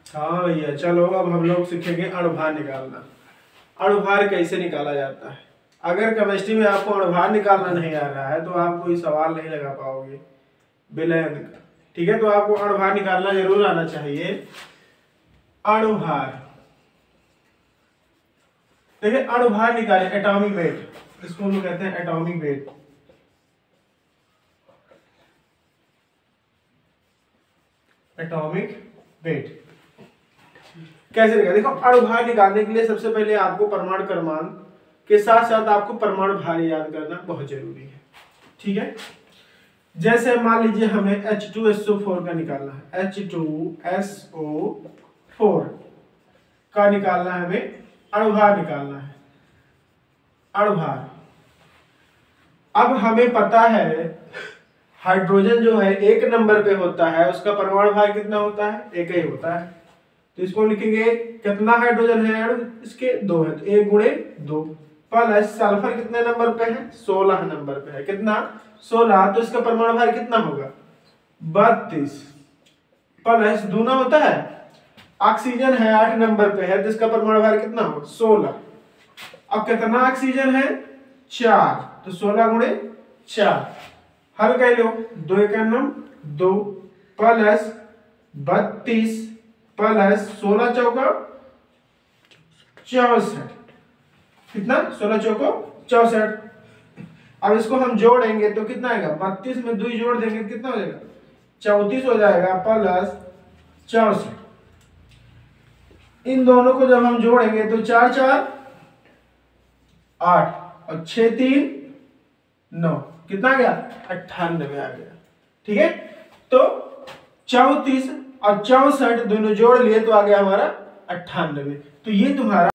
हाँ भैया, चलो अब हम लोग सीखेंगे अणुभार निकालना। अणुभार कैसे निकाला जाता है। अगर केमिस्ट्री में आपको अणुभार निकालना नहीं आ रहा है तो आप कोई सवाल नहीं लगा पाओगे बिलैंक का। ठीक है, तो आपको अणुभार निकालना जरूर आना चाहिए। अणुभार, देखिए अणुभार निकाले, एटॉमिक वेट, इसको हम लोग कहते हैं एटॉमिक वेट। एटॉमिक वेट कैसे निकाले, देखो अणुभार निकालने के लिए सबसे पहले आपको परमाणु क्रमांक के साथ साथ आपको परमाणु भार याद करना बहुत जरूरी है। ठीक है, जैसे मान लीजिए हमें H2SO4 का निकालना है, H2SO4 का निकालना है, हमें अणुभार निकालना है। अणुभार, अब हमें पता है हाइड्रोजन जो है 1 नंबर पे होता है, उसका परमाणु भार कितना होता है, 1 ही होता है। तो इसको लिखेंगे, कितना हाइड्रोजन है इसके 2 है, तो 1 गुणे 2 प्लस सल्फर कितने नंबर पे है, 16 नंबर पे है, कितना 16, तो इसका परमाणु भार कितना होगा 32 प्लस दूना होता है ऑक्सीजन है 8 नंबर पे है, तो इसका परमाणु भार कितना होगा 16। अब कितना ऑक्सीजन है 4, तो 16 गुणे 4, हल कर लो, 2 एकम 2 प्लस 32 प्लस 16 चौका 64, कितना 16 चौको 64। अब इसको हम जोड़ेंगे तो कितना आएगा, 32 में 2 जोड़ देंगे कितना हो जाएगा 34 हो जाएगा प्लस 64। इन दोनों को जब हम जोड़ेंगे तो 4 4 8 और 6 3 9, कितना आ गया 98 आ गया। ठीक है, तो 34 और 64 दोनों जोड़ लिए तो आ गया हमारा 98। तो ये तुम्हारा